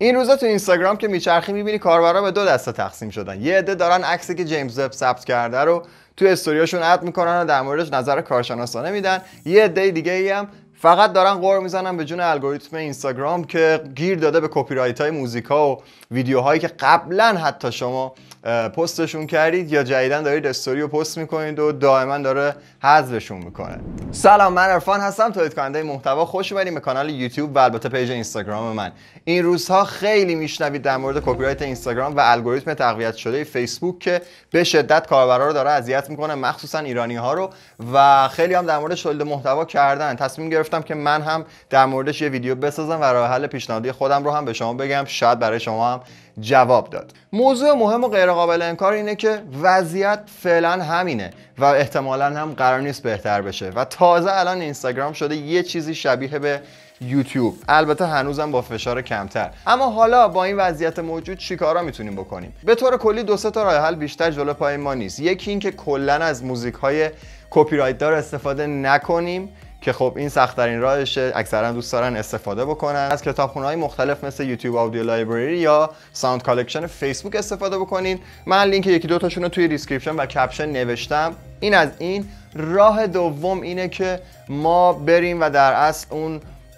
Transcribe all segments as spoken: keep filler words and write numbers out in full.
این روزا تو اینستاگرام که میچرخی میبینی کاربرا به دو دسته تقسیم شدن. یه عده دارن عکسی که جیمز وب ثبت کرده رو تو استوریاشون اد میکنن و در موردش نظر کارشناسانه میدن. یه عده دیگه ای هم فقط دارن قور میزنن به جون الگوریتم اینستاگرام که گیر داده به کپی رایت های موزیکا و ویدیوهایی که قبلا حتی شما پستشون کردید یا جدیدن دارید استوری رو پست میکنید و دائما داره حذفشون میکنه. سلام، من عرفان هستم، تولید کننده محتوا. خوش اومدید به کانال یوتیوب و البته پیج اینستاگرام من. این روزها خیلی میشنوید در مورد کپی رایت اینستاگرام و الگوریتم تقویت شده فیسبوک که به شدت کاربرا رو داره اذیت میکنه، مخصوصا ایرانی ها رو، و خیلی هم در موردش تولید محتوا کردن. تصمیم گرفتم که من هم در موردش یه ویدیو بسازم و راه حل پیشنهادی خودم رو هم به شما بگم، شاید برای شما هم جواب داد. موضوع مهم و غیر قابل انکار اینه که وضعیت فعلا همینه و احتمالاً هم قرار نیست بهتر بشه و تازه الان اینستاگرام شده یه چیزی شبیه به یوتیوب، البته هنوزم با فشار کمتر. اما حالا با این وضعیت موجود چیکارا میتونیم بکنیم؟ به طور کلی دو سه تا راه حل بیشتر جلو پای ما نیست. یکی این که کلاً از موزیک‌های کپی رایت دار استفاده نکنیم که خب این سخت ترین راهشه، اکثرا دوست دارن استفاده بکنن. از کتابخونه‌های مختلف مثل یوتیوب آودیو لایبرری یا ساوند کالکشن فیسبوک استفاده بکنین. من لینک یکی دو تاشون رو توی دیسکریپشن و کپشن نوشتم. این از این. راه دوم اینه که ما بریم و در اصل اون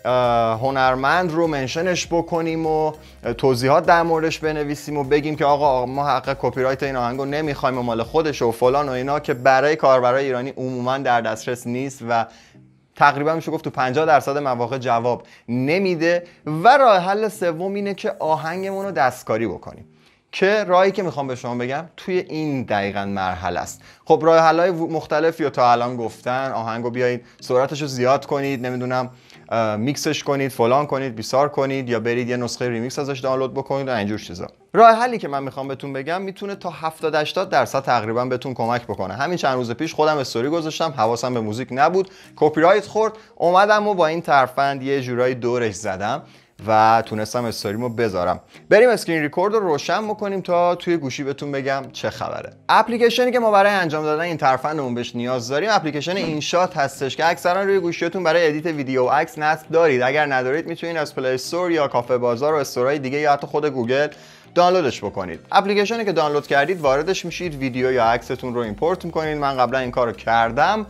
هنرمند رو منشنش بکنیم و توضیحات در موردش بنویسیم و بگیم که آقا ما حق کپی رایت این آهنگو نمیخوایم و مال خودش و فلان و اینا، که برای کاربرای ایرانی عموما در دسترس نیست و تقریبا میشه گفت تو پنجاه درصد مواقع جواب نمیده. و راه حل سوم اینه که آهنگمون رو دستکاری بکنیم، که راهی که میخوام به شما بگم توی این دقیقاً مرحله است. خب راه حل‌های مختلفی رو تا الان گفتن. آهنگو بیایید سرعتش رو زیاد کنید، نمیدونم میکسش کنید، فلان کنید، بیسار کنید، یا برید یه نسخه ریمیکس ازش دانلود بکنید و اینجور چیزا. راه حلی که من میخوام بهتون بگم میتونه تا هفتاد هشتاد درصد تقریبا بهتون کمک بکنه. همین چند روز پیش خودم استوری گذاشتم، حواسم به موزیک نبود، کپی رایت خورد، اومدم و با این ترفند یه جورایی دورش زدم و تونستم استوریمو بذارم. بریم اسکرین ریکورد رو روشن بکنیم تا توی گوشی بهتون بگم چه خبره. اپلیکیشنی که ما برای انجام دادن این ترفندمون بهش نیاز داریم اپلیکیشن اینشات هستش که اکثرا روی گوشیتون برای ادیت ویدیو و عکس نصب دارید. اگر ندارید میتونید از پلی استور یا کافه بازار و استورهای دیگه یا حتی خود گوگل دانلودش بکنید. اپلیکیشنی که دانلود کردید واردش میشید، ویدیو یا عکستون رو ایمپورت میکنید. من قبلا این کارو کردم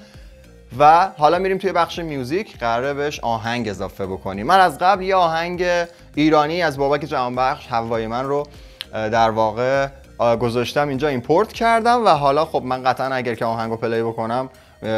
و حالا میریم توی بخش میوزیک، قراره بهش آهنگ اضافه بکنیم. من از قبل یه آهنگ ایرانی از بابک جهانبخش، هوای من رو در واقع گذاشتم اینجا، ایمپورت کردم و حالا خب من قطعا اگر که آهنگو پلی بکنم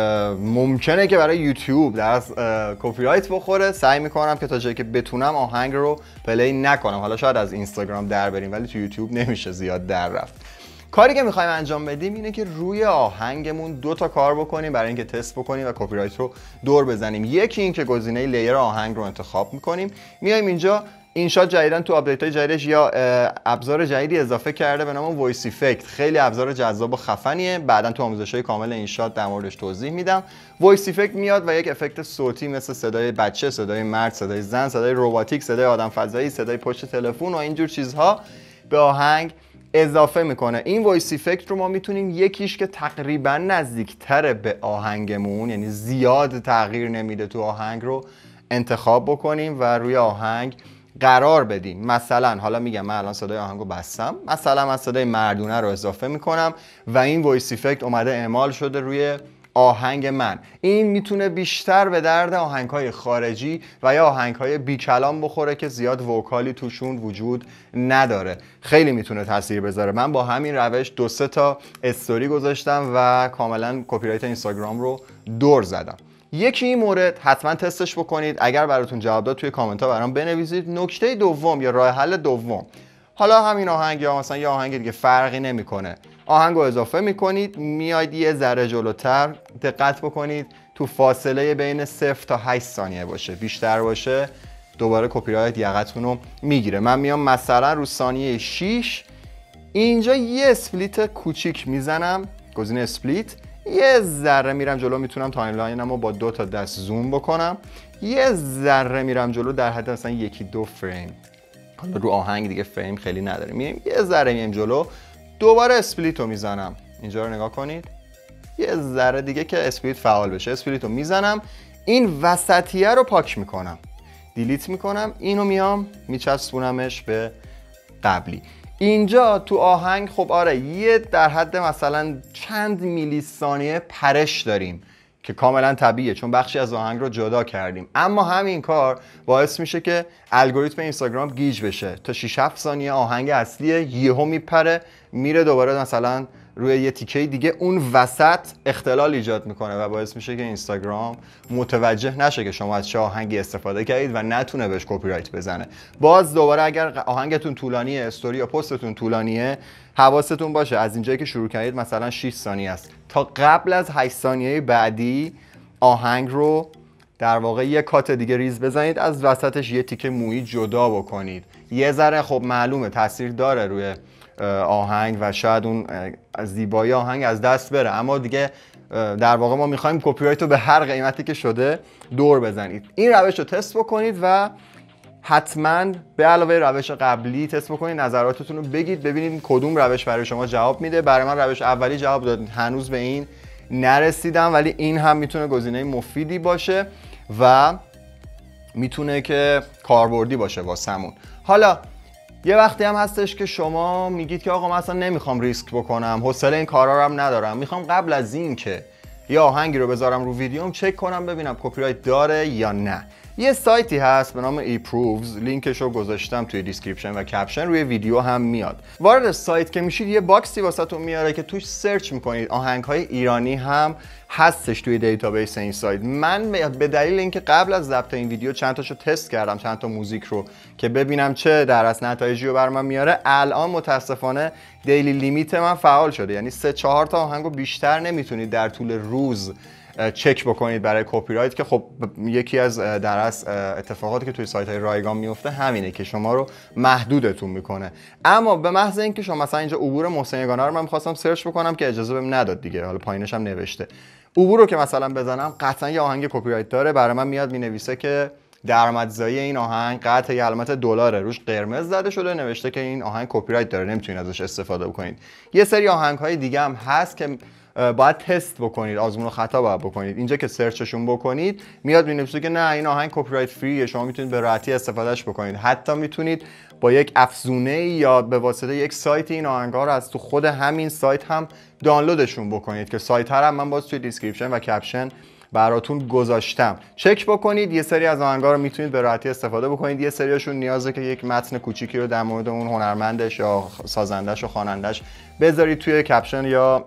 ممکنه که برای یوتیوب در کپی رایت بخوره. سعی میکنم که تا جایی که بتونم آهنگ رو پلی نکنم. حالا شاید از اینستاگرام در بریم ولی تو یوتیوب نمیشه زیاد در رفت. کاری که میخوایم انجام بدیم اینه که روی آهنگمون دو تا کار بکنیم برای اینکه تست بکنیم و کپی رایت رو دور بزنیم. یکی این که گزینه لیر آهنگ رو انتخاب میکنیم، میایم اینجا اینشات جدیدن تو آپدیت های جدیدش یا ابزار جدیدی اضافه کرده به نام وایس افکت. خیلی ابزار جذاب و خفنیه، بعدن تو آموزش‌های کامل اینشات در موردش توضیح میدم. وایس افکت میاد و یک افکت صوتی مثل صدای بچه، صدای مرد، صدای زن، صدای رباتیک، صدای آدم فضایی، صدای پشت تلفن و اینجور چیزها به آهنگ اضافه میکنه. این وایس افکت رو ما میتونیم یکیش که تقریبا نزدیکتر به آهنگمون، یعنی زیاد تغییر نمیده تو آهنگ، رو انتخاب بکنیم و روی آهنگ قرار بدیم. مثلا حالا میگم من الان صدای آهنگو بستم، مثلا من صدای مردونه رو اضافه میکنم و این وایس افکت اومده اعمال شده روی آهنگ من. این میتونه بیشتر به درد آهنگ‌های خارجی و یا آهنگ‌های بی کلام بخوره که زیاد وکالی توشون وجود نداره. خیلی میتونه تاثیر بذاره. من با همین روش دو سه تا استوری گذاشتم و کاملا کپی رایت اینستاگرام رو دور زدم. یکی این مورد حتما تستش بکنید. اگر براتون جواب داد توی کامنت ها برام بنویسید. نکته دوم یا راه حل دوم، حالا همین آهنگ یا مثلا یه آهنگ دیگه فرقی نمیکنه، آهنگو اضافه میکنید، میاید یه ذره جلوتر، دقت بکنید تو فاصله بین صفر تا هشت ثانیه باشه. بیشتر باشه دوباره کپی رایت یقتون رو میگیره. من میام مثلا رو ثانیه شش اینجا یه اسپلیت کوچیک میزنم، گزینه اسپلیت، یه ذره میرم جلو، میتونم تایملاینمو با دو تا دست زوم بکنم، یه ذره میرم جلو در حد مثلا یکی دو فریم. حالا رو آهنگ دیگه فریم خیلی نداره، میایم یه ذره میایم جلو، دوباره اسپلیت رو میزنم. اینجا رو نگاه کنید، یه ذره دیگه که اسپلیت فعال بشه اسپلیت رو میزنم، این وسطیه رو پاک میکنم. دیلیت میکنم، اینو میام میچسبونمش به قبلی. اینجا تو آهنگ خب آره یه در حد مثلا چند میلی ثانیه پرش داریم که کاملا طبیعیه چون بخشی از آهنگ رو جدا کردیم، اما همین کار باعث میشه که الگوریتم اینستاگرام گیج بشه. تا شش هفت ثانیه آهنگ اصلیه یهو میپره میره دوباره مثلا روی یه تیکه دیگه، اون وسط اختلال ایجاد میکنه و باعث میشه که اینستاگرام متوجه نشه که شما از چه آهنگی استفاده کردید و نتونه بهش کپی رایت بزنه. باز دوباره اگر آهنگتون طولانیه، استوری یا پستتون طولانیه، حواستون باشه از اینجایی که شروع کردید مثلا شش ثانیه است تا قبل از هشت ثانیه بعدی آهنگ رو در واقع یه کات دیگه ریز بزنید، از وسطش یه تیکه مویی جدا بکنید. یه ذره خب معلومه تاثیر داره روی آهنگ و شاید اون زیبایی آهنگ از دست بره، اما دیگه در واقع ما میخوایم کپی رایت رو به هر قیمتی که شده دور بزنید. این روش رو تست بکنید و حتما به علاوه روش قبلی تست بکنید، نظراتتون رو بگید ببینید کدوم روش برای شما جواب میده. برای من روش اولی جواب داد، هنوز به این نرسیدم، ولی این هم میتونه گزینه مفیدی باشه و میتونه که کاربردی باشه واسمون. حالا یه وقتی هم هستش که شما میگید که آقا من اصلا نمیخوام ریسک بکنم، حوصله این کارا رو هم ندارم، میخوام قبل از این که یه آهنگی رو بذارم رو ویدیوم چک کنم ببینم کپی رایت داره یا نه. یه سایتی هست به نام ایپرووز، لینکش رو گذاشتم توی دیسکریپشن و کپشن، روی ویدیو هم میاد. وارد سایت که میشید یه باکسی واسهتون میاره که توش سرچ میکنید آهنگ‌های ایرانی هم هستش توی دیتابیس این سایت. من به دلیل اینکه قبل از ضبط این ویدیو چند تاشو تست کردم، چند تا موزیک رو که ببینم چه در اصل نتایجی رو بر من میاره، الان متاسفانه دیلی لیمیت من فعال شده، یعنی سه چهار تا آهنگو بیشتر نمیتونید در طول روز چک بکنید برای کپی رایت، که خب یکی از در اصل اتفاقاتی که توی سایت های رایگان میفته همینه که شما رو محدودتون میکنه. اما به محض اینکه شما مثلا اینجا عبور محسن یگانه رو من می‌خواستم سرچ بکنم که اجازه بهم نداد دیگه، حالا پایینش هم نوشته عبور رو که مثلا بزنم قطعا یه آهنگ کپی رایت داره، برای من میاد مینویسه که درآمدزایی این آهنگ قطع یه علامت دلاره روش قرمز زده شده، نوشته که این آهنگ کپی رایت داره نمیتونید ازش استفاده بکنید. یه سری آهنگ های دیگه هم هست که باید تست بکنید، آزمون و خطا باید بکنید. اینجا که سرچشون بکنید میاد مینویسه که نه این آهنگ کپی رایت فریه، شما میتونید به راحتی استفادهش بکنید. حتی میتونید با یک افزونه یا به واسطه یک سایت این آهنگا رو از تو خود همین سایت هم دانلودشون بکنید که سایت ها رو من باز توی دیسکریپشن و کپشن براتون گذاشتم. چک بکنید، یه سری از آهنگا رو میتونید به راحتی استفاده بکنید، یه سریاشون نیازه که یک متن کوچیکی رو در مورد اون هنرمندش یا سازندش و خوانندش بذارید توی کپشن یا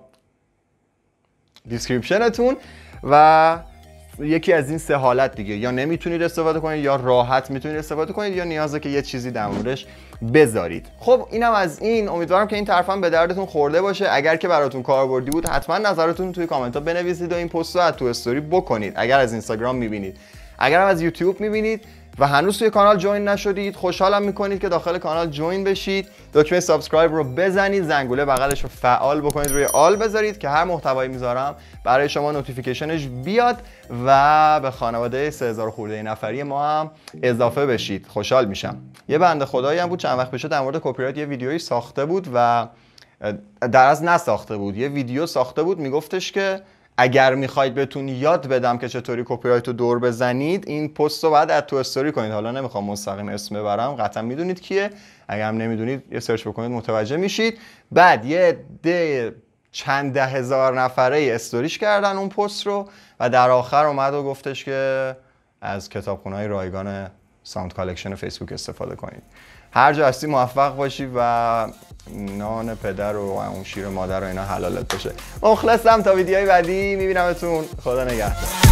دیسکریپشنتون و یکی از این سه حالت دیگه، یا نمیتونید استفاده کنید یا راحت میتونید استفاده کنید یا نیازه که یه چیزی در موردش بذارید. خب اینم از این، امیدوارم که این طرفم به دردتون خورده باشه. اگر که براتون کاربردی بود حتما نظرتون توی کامنت ها بنویسید و این پست رو تو استوری بکنید اگر از اینستاگرام میبینید. اگر هم از یوتیوب میبینید و هنوز توی کانال جوین نشدید خوشحالم میکنید که داخل کانال جوین بشید، دکمه سابسکرایب رو بزنید، زنگوله بغلش رو فعال بکنید، روی آل بذارید که هر محتوایی میذارم برای شما نوتیفیکیشنش بیاد و به خانواده سه هزار خورده نفری ما هم اضافه بشید. خوشحال میشم. یه بنده خدایی هم بود چند وقت پیش در مورد کپی رایت یه ویدیویی ساخته بود و در از نساخته بود، یه ویدیو ساخته بود میگفتش که اگر میخواید بهتون یاد بدم که چطوری کپی رایت رو دور بزنید این پست رو باید اد تو استوری کنید. حالا نمیخوام مستقیم اسم ببرم، قطعا میدونید کیه، اگر هم نمیدونید یه سرچ بکنید متوجه میشید. بعد یه ده چند ده هزار نفره استوریش کردن اون پست رو و در آخر اومد و گفتش که از کتابخونه‌های رایگان ساوند کالکشن فیسبوک استفاده کنید. هر جا هستی موفق باشی و نان پدر و اون شیر مادر و اینا حلالت باشه. مخلصم، تا ویدیوهای بعدی میبینمتون. خدا نگهدار.